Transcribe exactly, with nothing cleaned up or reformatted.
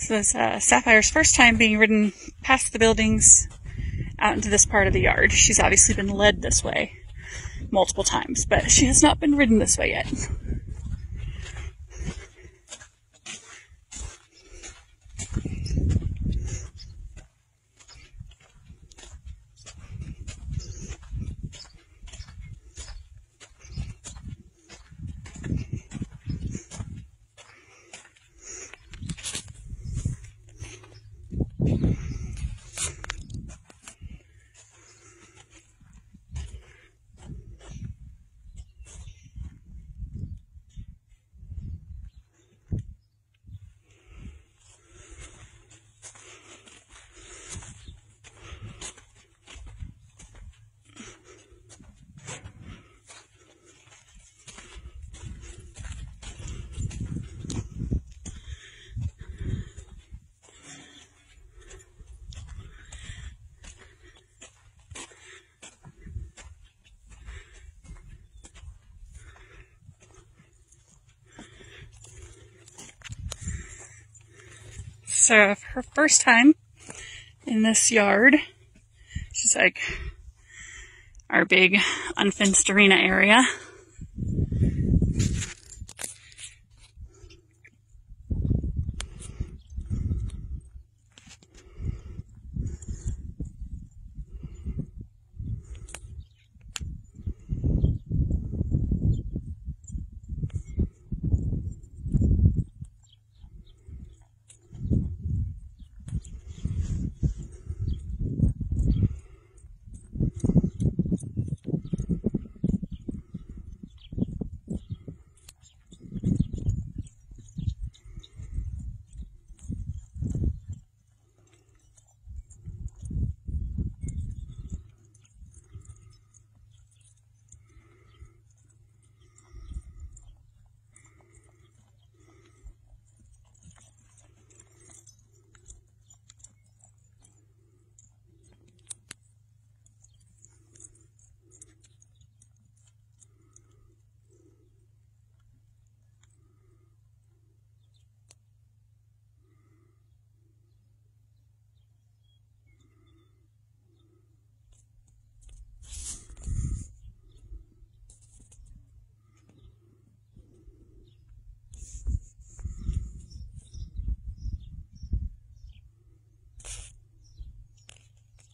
So this uh, Sapphire's first time being ridden past the buildings out into this part of the yard. She's obviously been led this way multiple times, but she has not been ridden this way yet. So her first time in this yard, which is like our big unfenced arena area.